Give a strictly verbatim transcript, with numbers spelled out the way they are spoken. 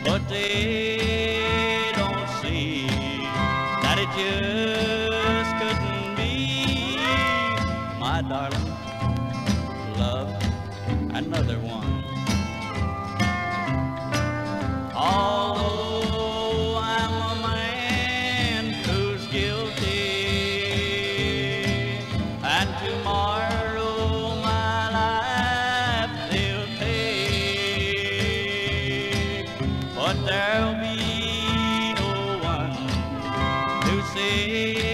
but they don't see that it just couldn't be. My darling loved another one. Although I'm a man who's guilty, and tomorrow my life they'll take, but there'll be no one to say